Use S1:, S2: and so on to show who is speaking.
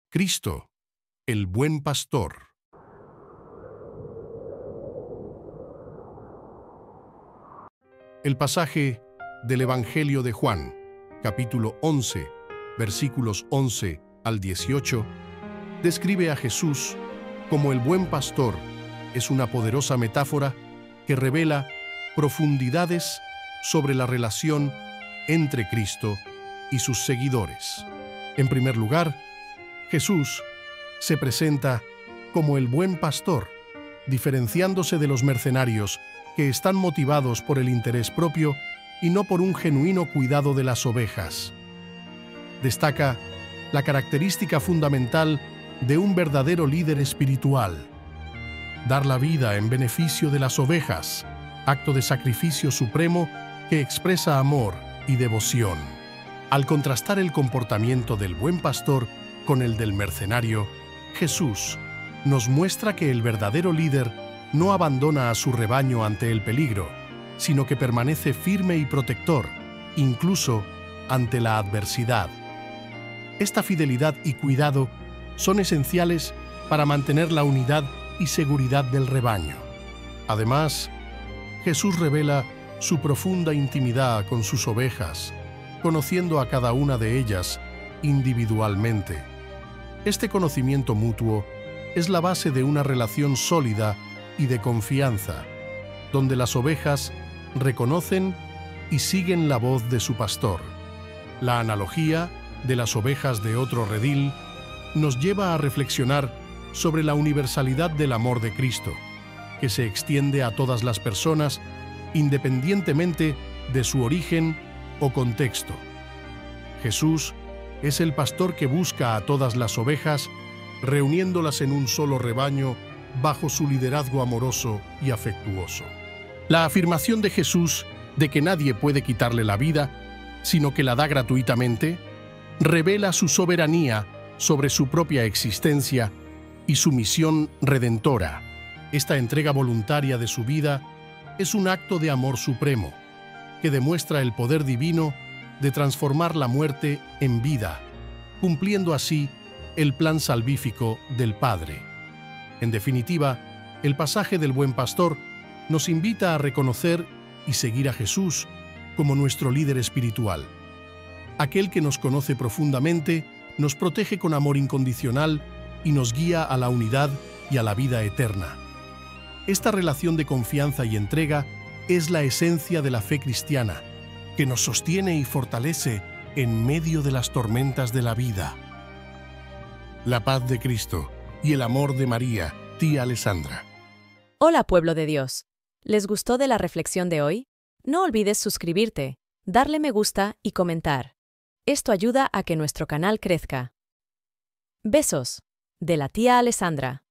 S1: Cristo, el buen pastor. El pasaje del Evangelio de Juan, capítulo 11, versículos 11 al 18, describe a Jesús como el buen pastor. Es una poderosa metáfora que revela profundidades sobre la relación entre Cristo y sus seguidores. En primer lugar, Jesús se presenta como el buen pastor, diferenciándose de los mercenarios que están motivados por el interés propio y no por un genuino cuidado de las ovejas. Destaca la característica fundamental de un verdadero líder espiritual: dar la vida en beneficio de las ovejas, acto de sacrificio supremo que expresa amor y devoción. Al contrastar el comportamiento del buen pastor con el del mercenario, Jesús nos muestra que el verdadero líder no abandona a su rebaño ante el peligro, sino que permanece firme y protector, incluso ante la adversidad. Esta fidelidad y cuidado son esenciales para mantener la unidad y seguridad del rebaño. Además, Jesús revela su profunda intimidad con sus ovejas, conociendo a cada una de ellas individualmente. Este conocimiento mutuo es la base de una relación sólida y de confianza, donde las ovejas reconocen y siguen la voz de su pastor. La analogía de las ovejas de otro redil nos lleva a reflexionar sobre la universalidad del amor de Cristo, que se extiende a todas las personas independientemente de su origen o contexto. Jesús es el pastor que busca a todas las ovejas, reuniéndolas en un solo rebaño bajo su liderazgo amoroso y afectuoso. La afirmación de Jesús de que nadie puede quitarle la vida, sino que la da gratuitamente, revela su soberanía sobre su propia existencia y su misión redentora. Esta entrega voluntaria de su vida es un acto de amor supremo, que demuestra el poder divino de transformar la muerte en vida, cumpliendo así el plan salvífico del Padre. En definitiva, el pasaje del buen pastor nos invita a reconocer y seguir a Jesús como nuestro líder espiritual. Aquel que nos conoce profundamente, nos protege con amor incondicional y nos guía a la unidad y a la vida eterna. Esta relación de confianza y entrega es la esencia de la fe cristiana, que nos sostiene y fortalece en medio de las tormentas de la vida. La paz de Cristo y el amor de María, tía Alessandra.
S2: Hola, pueblo de Dios. ¿Les gustó de la reflexión de hoy? No olvides suscribirte, darle me gusta y comentar. Esto ayuda a que nuestro canal crezca. Besos, de la tía Alessandra.